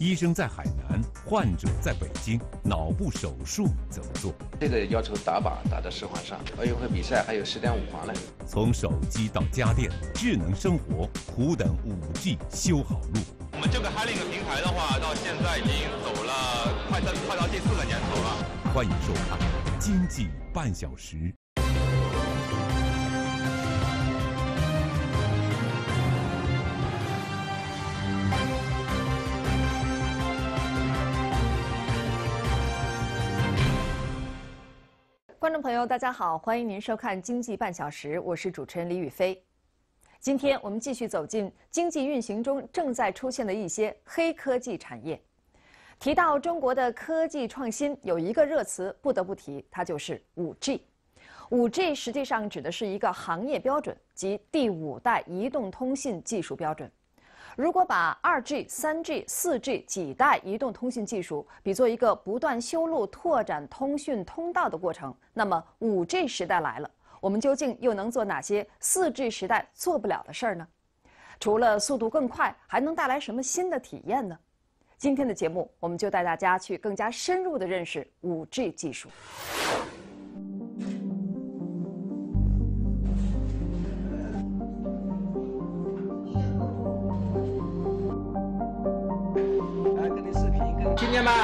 医生在海南，患者在北京，脑部手术怎么做？ 这个要求打靶打到10环上，奥运会比赛还有10.5环呢。 从手机到家电，智能生活，苦等5G 修好路。 我们这个 Hi-Link 平台的话，到现在已经走了快到第4个年头了。 欢迎收看《经济半小时》。 观众朋友，大家好，欢迎您收看《经济半小时》，我是主持人李宇飞。今天我们继续走进经济运行中正在出现的一些黑科技产业。提到中国的科技创新，有一个热词不得不提，它就是5G。5G 实际上指的是一个行业标准，即第5代移动通信技术标准。如果把2G、3G、4G 几代移动通信技术比作一个不断修路、拓展通讯通道的过程，那么5G 时代来了，我们究竟又能做哪些4G 时代做不了的事儿呢？除了速度更快，还能带来什么新的体验呢？今天的节目，我们就带大家去更加深入地认识5G 技术。 听见吗？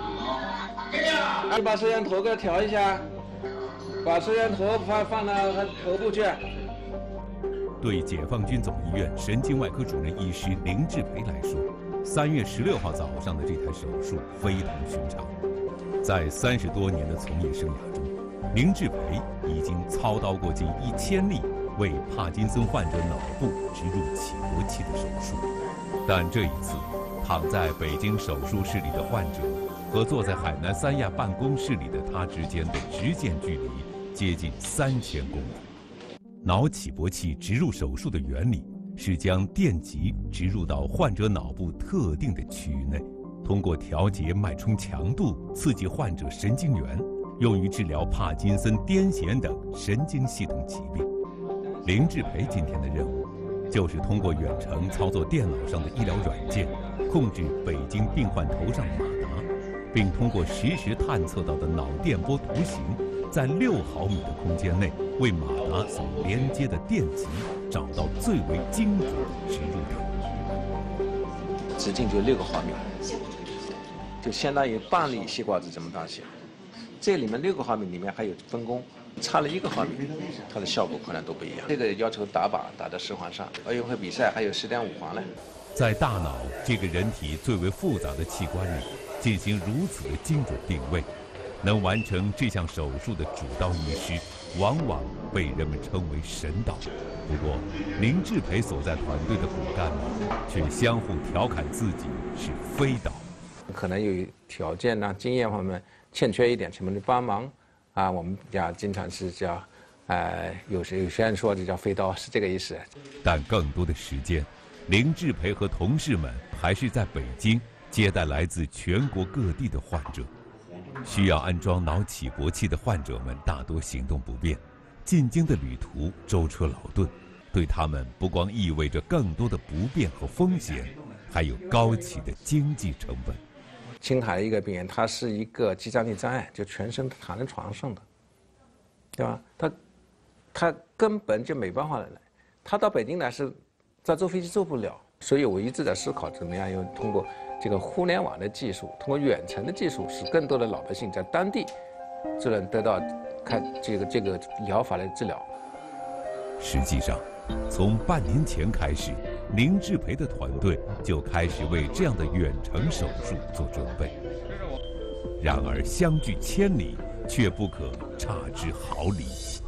你把摄像头给调一下，把摄像头放到头部去。 对解放军总医院神经外科主任医师林志培来说，3月16号早上的这台手术非同寻常。在30多年的从业生涯中，林志培已经操刀过近1000例为帕金森患者脑部植入起搏器的手术，但这一次，躺在北京手术室里的患者和坐在海南三亚办公室里的他之间的直线距离接近3000公里。脑起搏器植入手术的原理是将电极植入到患者脑部特定的区域内，通过调节脉冲强度，刺激患者神经元，用于治疗帕金森、癫痫等神经系统疾病。林志培今天的任务就是通过远程操作电脑上的医疗软件，控制北京病患头上的马达，并通过实时探测到的脑电波图形，在6毫米的空间内为马达所连接的电极找到最为精准的植入点。 直径就6个毫米，就相当于半粒西瓜子这么大小。这里面6个毫米里面还有分工，差了1个毫米，它的效果可能都不一样。这个要求打靶打到10环上，奥运会比赛还有10.5环呢。 在大脑这个人体最为复杂的器官里进行如此的精准定位，能完成这项手术的主刀医师，往往被人们称为神导。不过，林志培所在团队的骨干们却相互调侃自己是飞导。 可能有条件呢、经验方面欠缺一点，什么的帮忙啊？我们讲经常是叫，有些人说这叫飞刀，是这个意思。 但更多的时间，林志培和同事们还是在北京接待来自全国各地的患者。需要安装脑起搏器的患者们大多行动不便，进京的旅途舟车劳顿，对他们不光意味着更多的不便和风险，还有高企的经济成本。 青海一个病人，他是一个肌张力障碍，就全身躺在床上的，对吧？他根本就没办法来，他到北京来是再坐飞机坐不了，所以我一直在思考怎么样用通过这个互联网的技术，通过远程的技术，使更多的老百姓在当地就能得到这个疗法的治疗。 实际上，从半年前开始，林志培的团队就开始为这样的远程手术做准备。然而相距千里，却不可差之毫厘。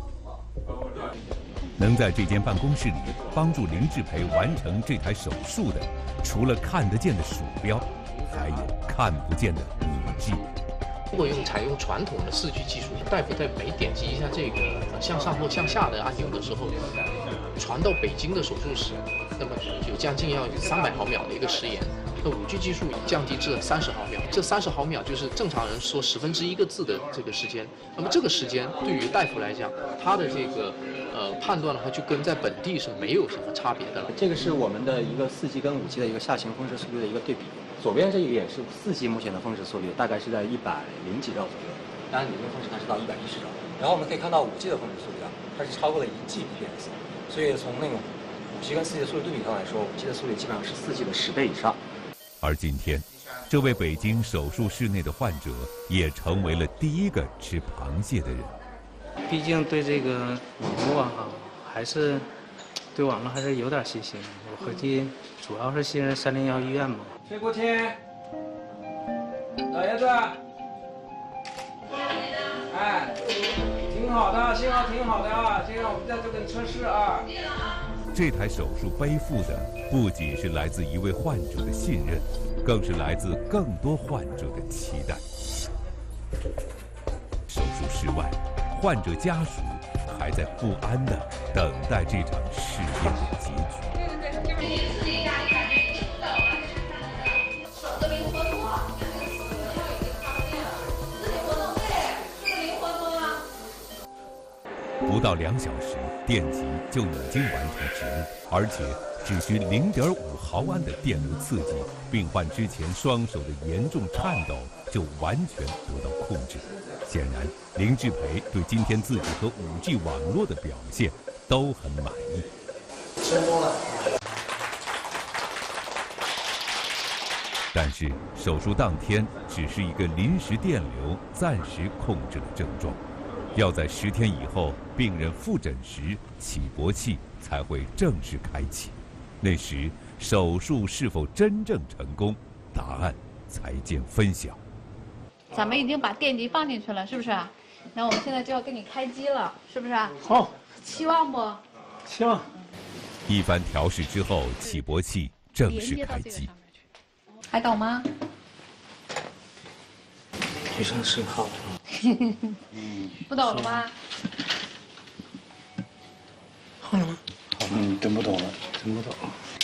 能在这间办公室里帮助林志培完成这台手术的，除了看得见的鼠标，还有看不见的5G。 如果采用传统的4G 技术，大夫在每点击一下这个向上或向下的按钮的时候，传到北京的手术室，那么有将近要300毫秒的一个时延。那5G 技术降低至30毫秒，这30毫秒就是正常人说1/10个字的这个时间。那么这个时间对于大夫来讲，他的这个判断的话，就跟在本地是没有什么差别的。 这个是我们的一个4G 跟5G的一个下行峰值速率的一个对比。 左边这一页是4G目前的峰值速率，大概是在100几兆左右。当然，理论峰值它是到110兆。然后我们可以看到5G 的峰值速率啊，它是超过了1Gbps，所以从那个5G 跟4G 的速度对比上来说，5G 的速率基本上是4G 的10倍以上。 而今天，这位北京手术室内的患者也成为了第一个吃螃蟹的人。 毕竟对这个网络还是对网络还是有点信心。我合计主要是信任301医院嘛。 崔国清，老爷子，哎，挺好的，信号挺好的啊，这样我们在这给你测试啊。 这台手术背负的不仅是来自一位患者的信任，更是来自更多患者的期待。手术室外，患者家属还在不安地等待这场试验的结局。不到2小时，电极就已经完成植入，而且只需0.5毫安的电流刺激，病患之前双手的严重颤抖就完全得到控制。显然，林志培对今天自己和5G 网络的表现都很满意。 成功了。 但是手术当天只是一个临时电流，暂时控制了症状。要在10天以后，病人复诊时，起搏器才会正式开启。那时，手术是否真正成功，答案才见分晓。 咱们已经把电极放进去了，是不是？那我们现在就要给你开机了，是不是？ 好， 期望不？ 期望。 一番调试之后，起搏器正式开机。 还懂吗？ 提升信号。 不懂了吧？ 好了吗？真不懂了，真不懂。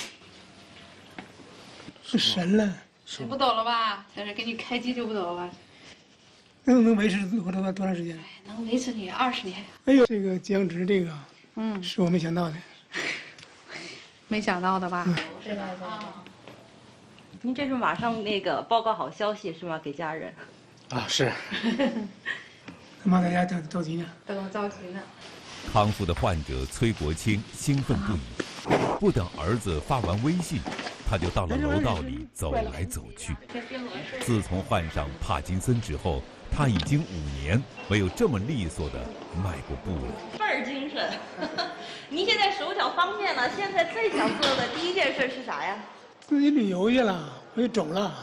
是神了。 你不懂了吧？在这给你开机就不懂了吧？ 能维持多长时间？ 能维持你20年。 哎呦，这个降脂这个，是我没想到的。 没想到的吧？ 是的。 您这是马上那个报告好消息是吗？给家人。 啊，是。 妈在家着急呢。 等着急呢。 康复的患者崔国清兴奋不已，不等儿子发完微信，他就到了楼道里走来走去。自从患上帕金森之后，他已经5年没有这么利索的迈过步了。 倍儿精神！您现在手脚方便了，现在最想做的第一件事是啥呀？ 自己旅游去了，我又肿了。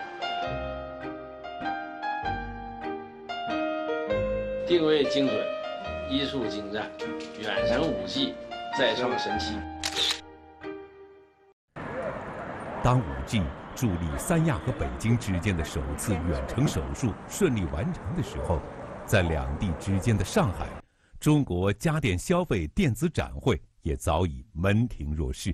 定位精准，医术精湛，远程5G，再创神期。 当5G 助力三亚和北京之间的首次远程手术顺利完成的时候，在两地之间的上海，中国家电消费电子展会也早已门庭若市。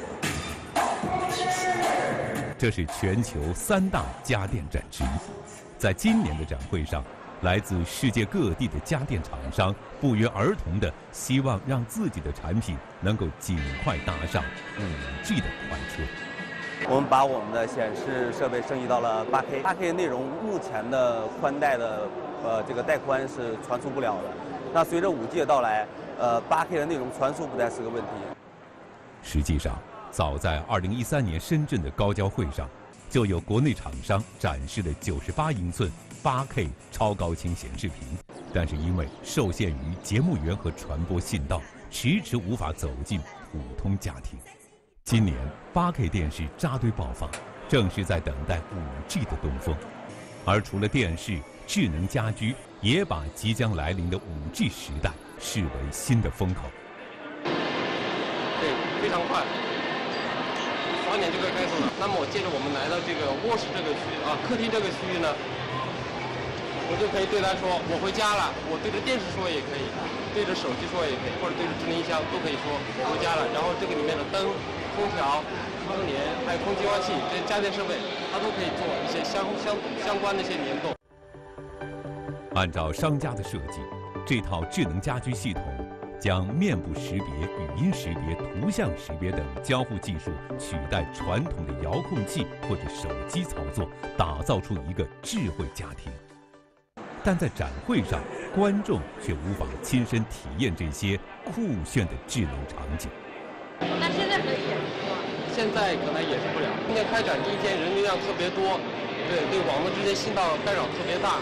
这是全球3大家电展之一，在今年的展会上，来自世界各地的家电厂商不约而同地希望让自己的产品能够尽快搭上5G 的快车。 我们把我们的显示设备升级到了8K 内容，目前的宽带的这个带宽是传输不了的。那随着5G 的到来，8K 的内容传输不再是个问题。 实际上，早在2013年深圳的高交会上，就有国内厂商展示了98英寸 8K 超高清显示屏，但是因为受限于节目源和传播信道，迟迟无法走进普通家庭。今年8K 电视扎堆爆发，正是在等待5G 的东风。而除了电视，智能家居也把即将来临的5G 时代视为新的风口。 对，非常快，3点就可以开通了。那么我接着我们来到这个卧室这个区啊，客厅这个区域呢，我就可以对他说我回家了，我对着电视说也可以，对着手机说也可以，或者对着智能音箱都可以说我回家了。然后这个里面的灯、空调、窗帘还有空气净化器这些家电设备，它都可以做一些相关的一些联动。 按照商家的设计，这套智能家居系统将面部识别、语音识别、图像识别等交互技术取代传统的遥控器或者手机操作，打造出一个智慧家庭。但在展会上，观众却无法亲身体验这些酷炫的智能场景。 那现在可以演示吗？ 现在可能演示不了。今天开展第一天人流量特别多，对网络之间信道干扰特别大。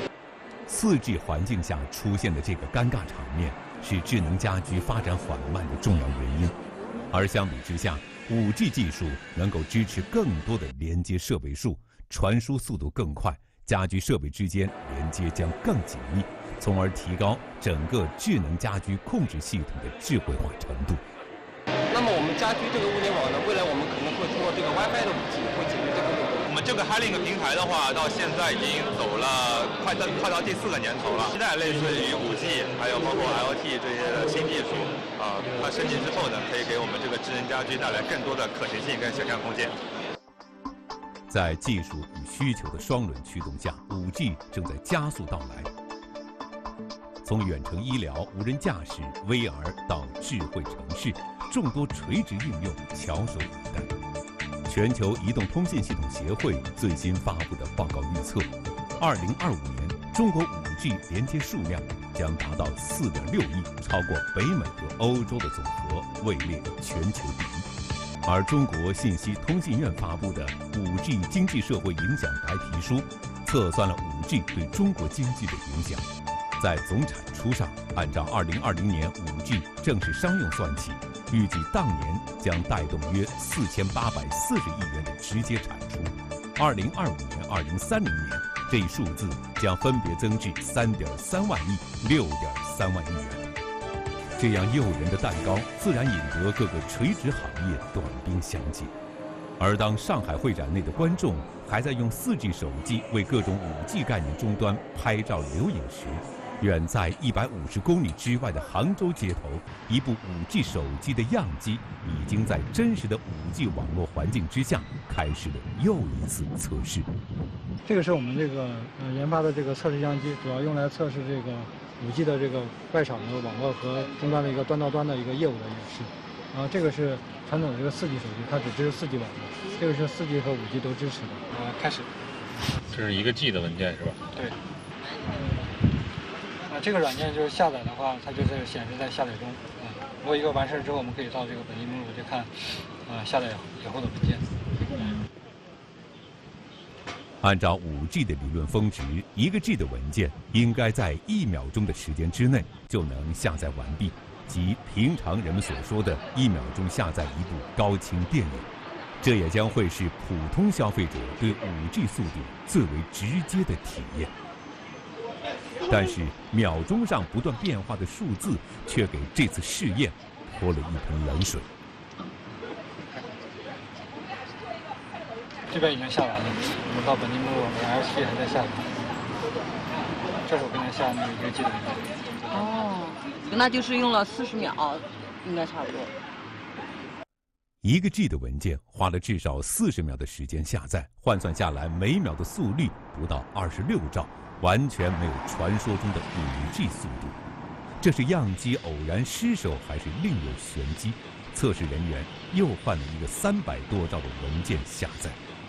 4G 环境下出现的这个尴尬场面，是智能家居发展缓慢的重要原因。而相比之下，5G 技术能够支持更多的连接设备数，传输速度更快，家居设备之间连接将更紧密，从而提高整个智能家居控制系统的智慧化程度。 那么我们家居这个物联网呢，未来我们可能会通过这个 WiFi 的5G 会解决这个问题。 我们这个 Hi-Link 平台的话，到现在已经走了快到第4个年头了。期待类似于5G，还有包括 IoT 这些的新技术它升级之后呢，可以给我们这个智能家居带来更多的可行性跟想象空间。 在技术与需求的双轮驱动下，5G 正在加速到来。从远程医疗、无人驾驶、VR 到智慧城市，众多垂直应用翘首以待。全球移动通信系统协会最新发布的报告预测，2025年中国5G 连接数量将达到4.6亿，超过北美和欧洲的总和，位列全球第一。而中国信息通信院发布的5G 经济社会影响白皮书，测算了5G 对中国经济的影响。在总产出上，按照2020年5G 正式商用算起，预计当年将带动约4840亿元的直接产出。2025年、2030年，这一数字将分别增至3.3万亿、6.3万亿元。这样诱人的蛋糕，自然引得各个垂直行业短兵相接。而当上海会展内的观众还在用4G 手机为各种5G 概念终端拍照留影时，远在150公里之外的杭州街头，一部5G 手机的样机已经在真实的5G 网络环境之下开始了又一次测试。 这个是我们这个研发的这个测试样机，主要用来测试这个5G 的这个外场的网络和终端的一个端到端的一个业务的演示。这个是传统的这个4G 手机，它只支持4G 网络，这个是4G 和5G 都支持的。开始。 这是1个G 的文件是吧？ 对。这个软件就是下载的话，它就是显示在下载中。如果一个完事之后，我们可以到这个本地目录去看，下载以后的文件。 按照5G 的理论峰值，1个G 的文件应该在1秒钟的时间之内就能下载完毕，即平常人们所说的1秒钟下载一部高清电影。这也将会是普通消费者对5G 速度最为直接的体验。但是秒钟上不断变化的数字却给这次试验泼了一盆冷水。 这边已经下完了，我们到本地目录 LT 还在下载。这是我刚才下那个1个G的文件。 哦，那就是用了40秒，应该差不多。 1个G 的文件花了至少40秒的时间下载，换算下来每秒的速率不到26兆。完全没有传说中的5G 速度，这是样机偶然失手，还是另有玄机？测试人员又换了一个300多兆的文件下载。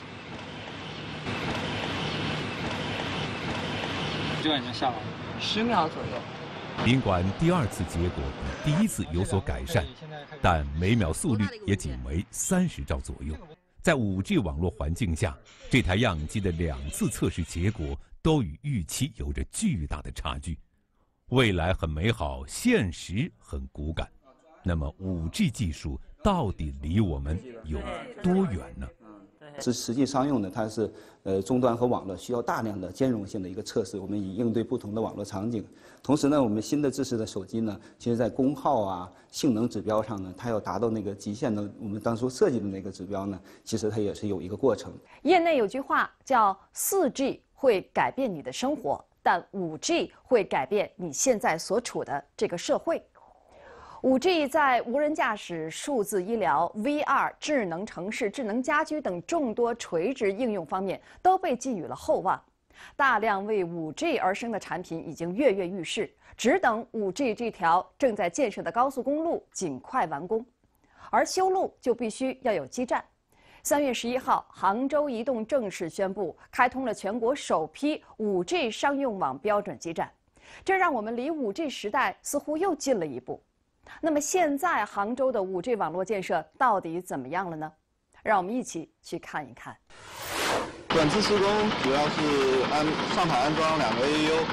这个已经下完了 ，10秒左右。 尽管第2次结果比第1次有所改善，但每秒速率也仅为30兆左右。在5G 网络环境下，这台样机的2次测试结果都与预期有着巨大的差距。未来很美好，现实很骨感。那么5G 技术到底离我们有多远呢？ 实际商用呢，它是终端和网络需要大量的兼容性的一个测试，我们以应对不同的网络场景。同时呢，我们新的支持的手机呢，其实在功耗啊、性能指标上呢，它要达到那个极限的我们当初设计的那个指标呢，其实它也是有一个过程。 业内有句话叫4G 会改变你的生活，但5G 会改变你现在所处的这个社会。5G 在无人驾驶、数字医疗、VR、智能城市、智能家居等众多垂直应用方面都被寄予了厚望。 大量为 5G 而生的产品已经跃跃欲试，只等 5G 这条正在建设的高速公路尽快完工。而修路就必须要有基站。3月11号，杭州移动正式宣布开通了全国首批 5G 商用网标准基站，这让我们离 5G 时代似乎又近了一步。那么现在杭州的 5G 网络建设到底怎么样了呢？让我们一起去看一看。 管制施工主要是上海安装2个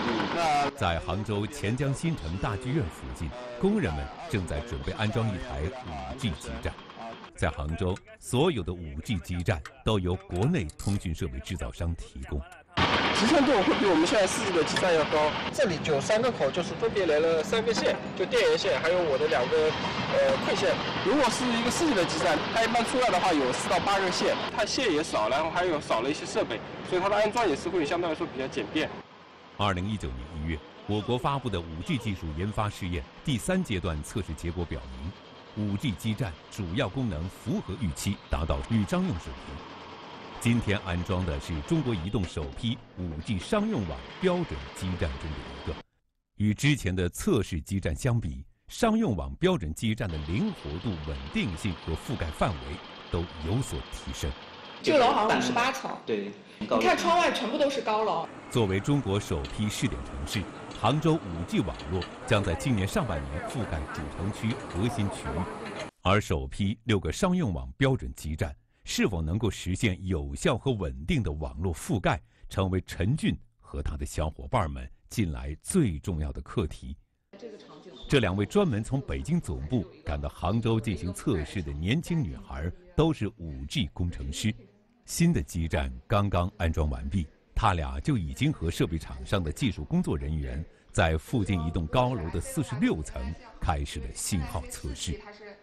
AU。 在杭州钱江新城大剧院附近，工人们正在准备安装一台 5G 基站。在杭州，所有的 5G 基站都由国内通讯设备制造商提供。 集成度会比我们现在4G 的基站要高。这里93个口就是分别连了3个线，就电源线，还有我的2个馈线。如果是一个4G 的基站，它一般出来的话有4到8个线，它线也少，然后还有少了一些设备，所以它的安装也是会相对来说比较简便。 2019年1月，我国发布的 5G 技术研发试验第3阶段测试结果表明，5G 基站主要功能符合预期，达到预商用水平。今天安装的是中国移动首批 5G 商用网标准基站中的一个。与之前的测试基站相比，商用网标准基站的灵活度、稳定性和覆盖范围都有所提升。 这个楼好像58层，对，你看窗外全部都是高楼。 作为中国首批试点城市，杭州 5G 网络将在今年上半年覆盖主城区核心区域，而首批6个商用网标准基站是否能够实现有效和稳定的网络覆盖，成为陈俊和他的小伙伴们近来最重要的课题。这2位专门从北京总部赶到杭州进行测试的年轻女孩都是 5G 工程师。新的基站刚刚安装完毕，他俩就已经和设备厂商的技术工作人员在附近一栋高楼的46层开始了信号测试。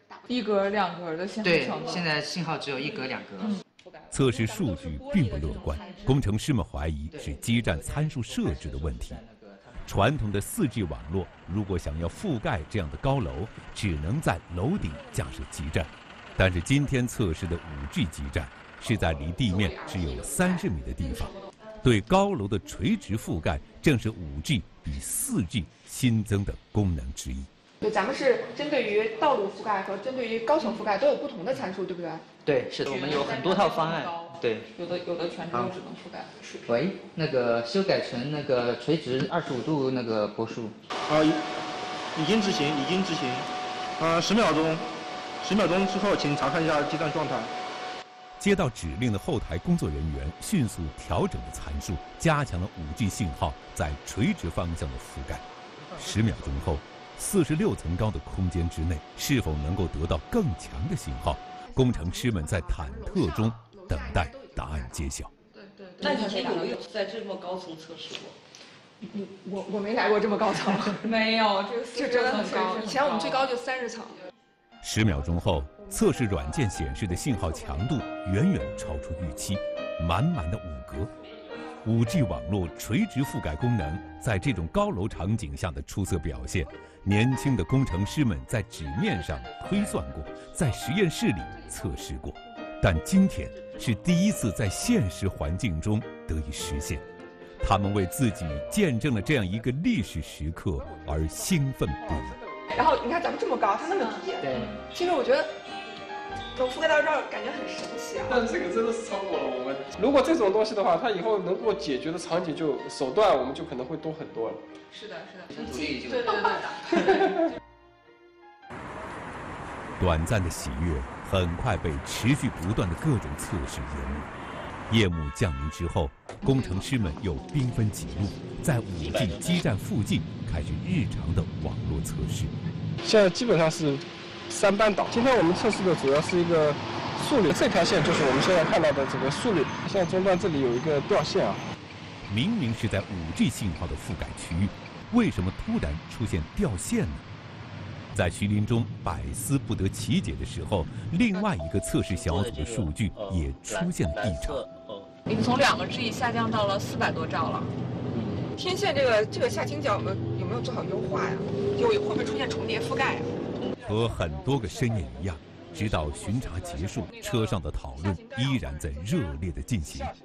1格2格的信号。 对，现在信号只有1格2格。 测试数据并不乐观，工程师们怀疑是基站参数设置的问题。传统的4G 网络如果想要覆盖这样的高楼，只能在楼顶架设基站，但是今天测试的 5G 基站是在离地面只有30米的地方，对高楼的垂直覆盖正是 5G 比4G 新增的功能之一。 对，咱们是针对于道路覆盖和针对于高层覆盖都有不同的参数，对不对？ 对，是的，我们有很多套方案。对， 有的全都只能覆盖水平。 喂，那个修改成那个垂直25度那个波束。 已经执行。10秒钟，10秒钟之后，请查看一下基站状态。 接到指令的后台工作人员迅速调整了参数，加强了 5G 信号在垂直方向的覆盖。10秒钟后，46层高的空间之内是否能够得到更强的信号？工程师们在忐忑中等待答案揭晓。 那你以前有没有在这么高层测试过？ 我没来过这么高层，没有，这真的很高。以前我们最高就30层。 10秒钟后，测试软件显示的信号强度远远超出预期，满满的5格。5G 网络垂直覆盖功能在这种高楼场景下的出色表现，年轻的工程师们在纸面上推算过，在实验室里测试过，但今天是第一次在现实环境中得以实现。他们为自己见证了这样一个历史时刻而兴奋不已。 然后你看咱们这么高，它那么低， 对， 其实我觉得能覆盖到这儿，感觉很神奇啊。 但这个真的是超过了我们。如果这种东西的话，它以后能够解决的场景手段，我们就可能会多很多了。 是的。 对。 短暂的喜悦很快被持续不断的各种测试淹没。夜幕降临之后，工程师们又兵分几路，在 5G 基站附近开始日常的网络测试。 现在基本上是3班倒。今天我们测试的主要是一个速率，这条线就是我们现在看到的这个速率。现在终端这里有一个掉线啊。 明明是在 5G 信号的覆盖区域，为什么突然出现掉线呢？在徐林中百思不得其解的时候，另外一个测试小组的数据也出现了异常。 已经从2个 G 下降到了400多兆了。天线这个下倾角有没有做好优化呀？会不会出现重叠覆盖呀？ 和很多个深夜一样，直到巡查结束，车上的讨论依然在热烈的进行。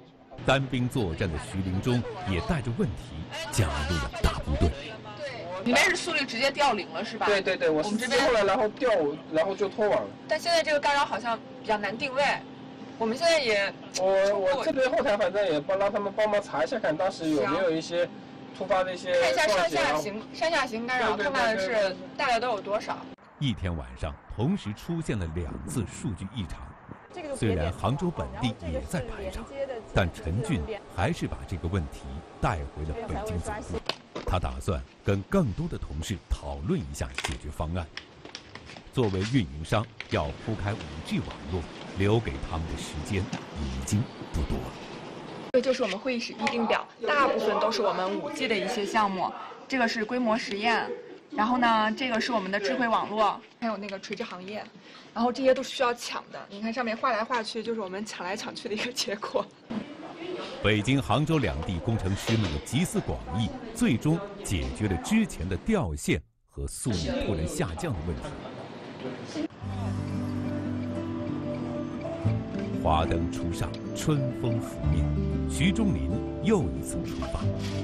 单兵作战的徐林中也带着问题加入了大部队。 你们是速率直接掉0了是吧？ 对对对，我们这边后来然后掉，然后就脱网了。 但现在这个干扰好像比较难定位，我们现在也我这边后台反正也让他们帮忙查一下，看当时有没有一些突发的一些看一下上下行干扰，看看是大概都有多少。 一天晚上同时出现了2次数据异常。虽然杭州本地也在排查，但陈俊还是把这个问题带回了北京总部。他打算跟更多的同事讨论一下解决方案。作为运营商，要铺开5G 网络，留给他们的时间已经不多了。 这就是我们会议室议定表，大部分都是我们5G 的一些项目。这个是规模实验，然后呢，这个是我们的智慧网络，还有那个垂直行业，然后这些都是需要抢的。你看上面画来画去，就是我们抢来抢去的一个结果。 北京、杭州2地工程师们的集思广益，最终解决了之前的掉线和速率突然下降的问题。华灯初上，春风拂面，徐忠林又一次出发。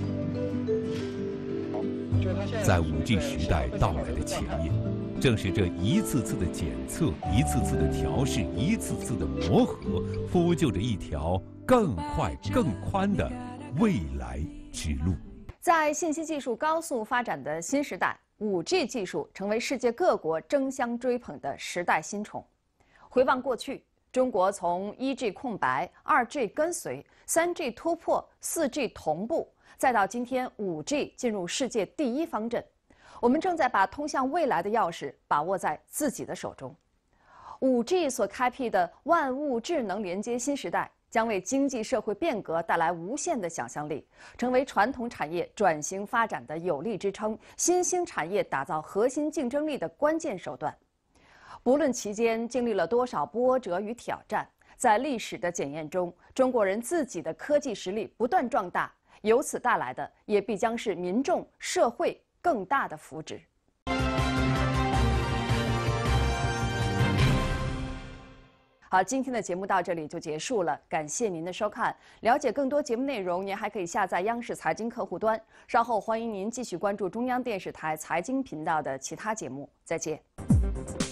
在5G 时代到来的前夜，正是这一次次的检测、一次次的调试、一次次的磨合，铺就着一条更快、更宽的未来之路。 在信息技术高速发展的新时代，5G 技术成为世界各国争相追捧的时代新宠。回望过去，中国从1G 空白、2G 跟随、3G 突破、4G 同步，再到今天5G 进入世界第一方阵，我们正在把通向未来的钥匙把握在自己的手中。5G 所开辟的万物智能连接新时代，将为经济社会变革带来无限的想象力，成为传统产业转型发展的有力支撑，新兴产业打造核心竞争力的关键手段。不论其间经历了多少波折与挑战，在历史的检验中，中国人自己的科技实力不断壮大，由此带来的也必将是民众、社会更大的福祉。好，今天的节目到这里就结束了，感谢您的收看。了解更多节目内容，您还可以下载央视财经客户端。稍后欢迎您继续关注中央电视台财经频道的其他节目。再见。